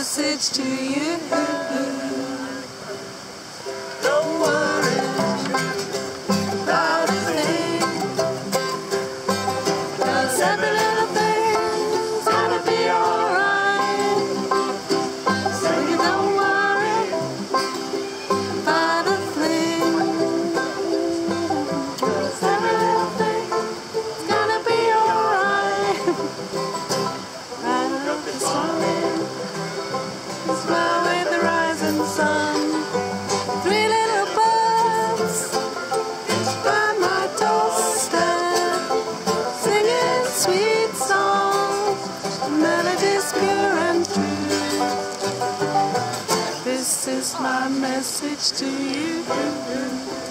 message to you. Don't worry about a thing, 'cause every little thing's gonna be alright. So you don't worry about a thing, 'cause every little thing's gonna be alright. Right up the sun, smile with the rising sun. Three little birds by my doorstep, singing sweet songs, melodies pure and true. This is my message to you.